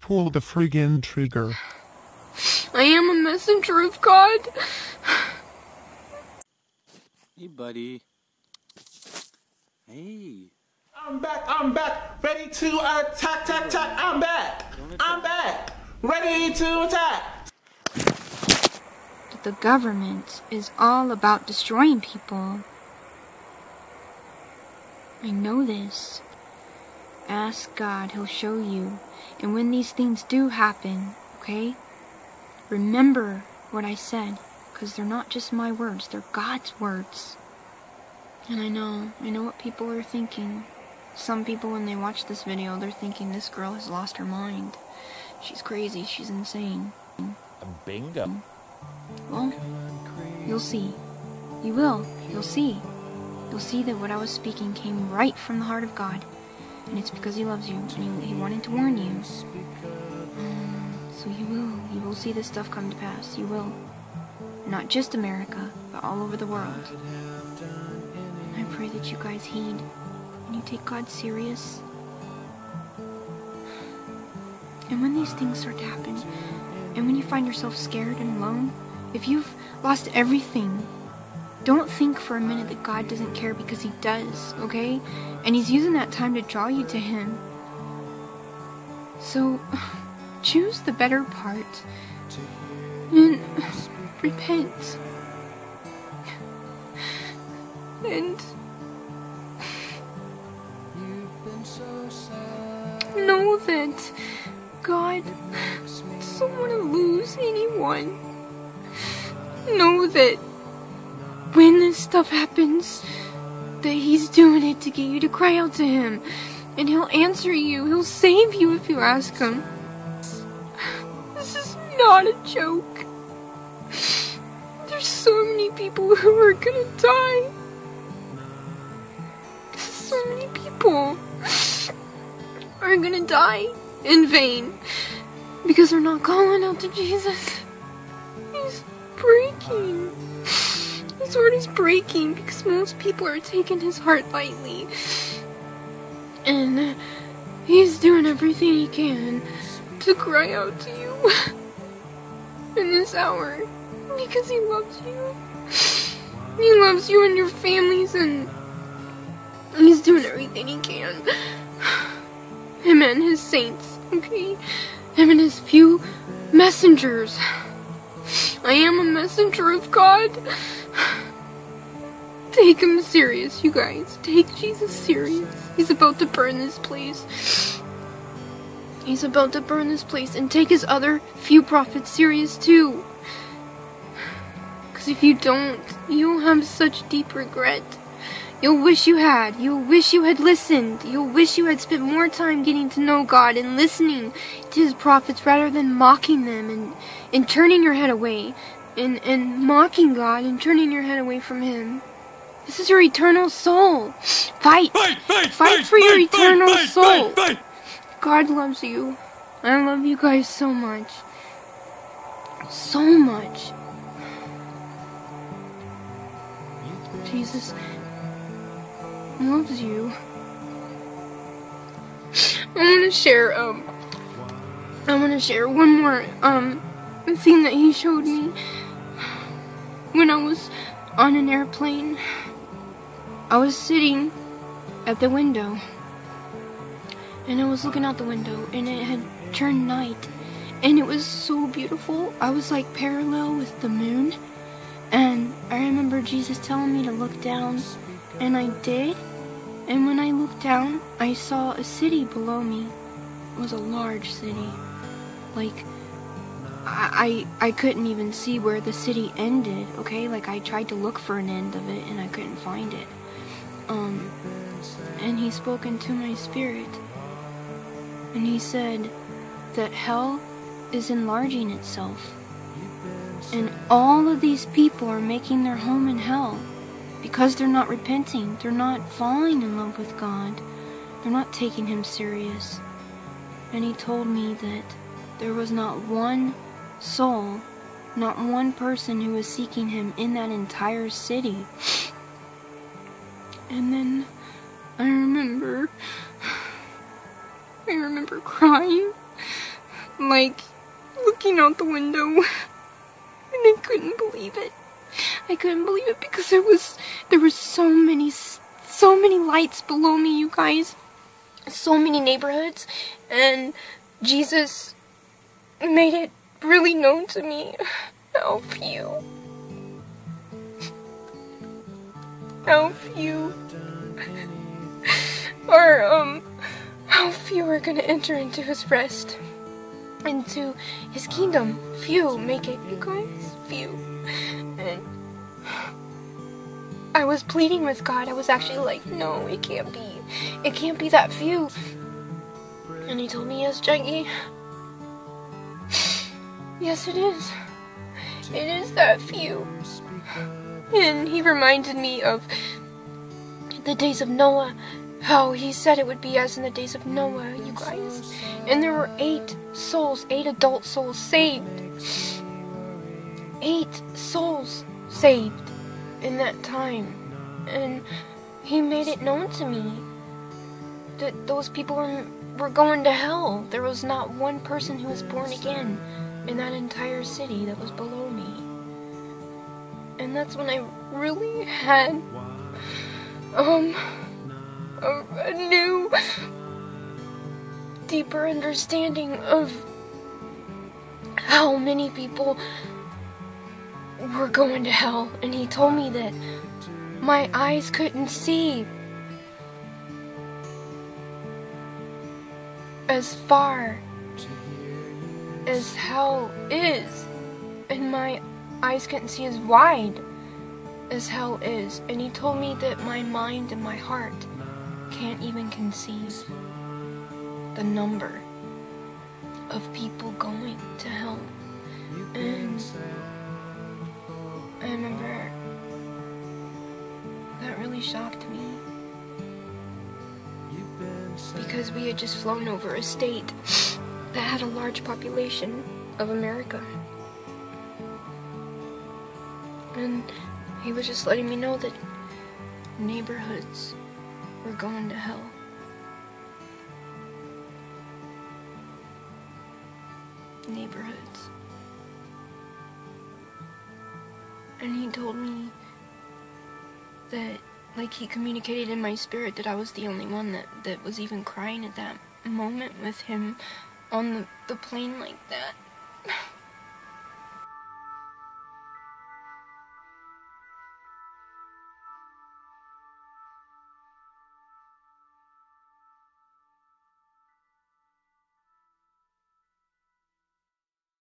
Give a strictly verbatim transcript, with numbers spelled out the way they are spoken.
pull the friggin' trigger. I am a messenger of God. Hey, buddy. Hey. I'm back, I'm back, ready to attack, attack, attack, I'm back, I'm back, ready to attack. But the government is all about destroying people. I know this. Ask God, He'll show you. And when these things do happen, okay, remember what I said, because they're not just my words, they're God's words. And I know, I know what people are thinking. Some people, when they watch this video, they're thinking this girl has lost her mind. She's crazy, she's insane. Bingo. Well, you'll see. You will. You'll see. You'll see that what I was speaking came right from the heart of God. And it's because He loves you, and He, he wanted to warn you. Um, so you will. You will see this stuff come to pass. You will. Not just America, but all over the world. I pray that you guys heed, and you take God serious. And when these things start to happen, and when you find yourself scared and alone, if you've lost everything, don't think for a minute that God doesn't care, because He does, okay? And He's using that time to draw you to Him. So, choose the better part. And repent. And know that God doesn't want to lose anyone. Know that when this stuff happens, that He's doing it to get you to cry out to Him. And He'll answer you. He'll save you if you ask Him. This is not a joke. There's so many people who are gonna die. So many people are gonna die in vain because they're not calling out to Jesus. He's breaking. His heart is breaking because most people are taking His heart lightly. And He's doing everything He can to cry out to you in this hour because He loves you. He loves you and your families, and He's doing everything He can. Him and His saints, okay? Him and His few messengers. I am a messenger of God. Take Him serious, you guys. Take Jesus serious. He's about to burn this place. He's about to burn this place. And take His other few prophets serious too. Because if you don't, you'll have such deep regret. You'll wish you had. You'll wish you had listened. You'll wish you had spent more time getting to know God and listening to His prophets rather than mocking them and, and turning your head away. And, and mocking God and turning your head away from Him. This is your eternal soul. Fight! Fight, fight, fight for your eternal soul. God loves you. I love you guys so much. So much. Jesus loves you. I want to share, um, I want to share one more, um, thing that He showed me when I was on an airplane. I was sitting at the window, and I was looking out the window, and it had turned night, and it was so beautiful. I was like parallel with the moon, and I remember Jesus telling me to look down, and I did. And when I looked down, I saw a city below me. It was a large city. Like, I, I I couldn't even see where the city ended, okay? Like, I tried to look for an end of it, and I couldn't find it. Um, and He spoke into my spirit. And He said that hell is enlarging itself. And all of these people are making their home in hell. Because they're not repenting. They're not falling in love with God. They're not taking Him serious. And He told me that there was not one soul, not one person who was seeking Him in that entire city. And then I remember, I remember crying like, looking out the window, and I couldn't believe it. I couldn't believe it because there was, there were so many, so many lights below me, you guys. So many neighborhoods, and Jesus made it really known to me how few, how few are, um, how few are gonna enter into his rest, into his kingdom. Few make it, you guys, few. And I was pleading with God. I was actually like, no, it can't be. It can't be that few. And he told me, yes, Jackie. Yes, it is. It is that few. And he reminded me of the days of Noah. How he said it would be as in the days of Noah, you guys. And there were eight souls, eight adult souls saved. Eight souls saved in that time. And he made it known to me that those people were, were going to hell. There was not one person who was born again in that entire city that was below me. And that's when I really had um a, a new, deeper understanding of how many people were going to hell. And he told me that my eyes couldn't see as far as hell is, and my eyes couldn't see as wide as hell is. And he told me that my mind and my heart can't even conceive the number of people going to hell. And I remember that really shocked me, because we had just flown over a state that had a large population of America. And he was just letting me know that neighborhoods were going to hell. Neighborhoods. And he told me that, like, he communicated in my spirit that I was the only one that, that was even crying at that moment with him on the, the plane like that.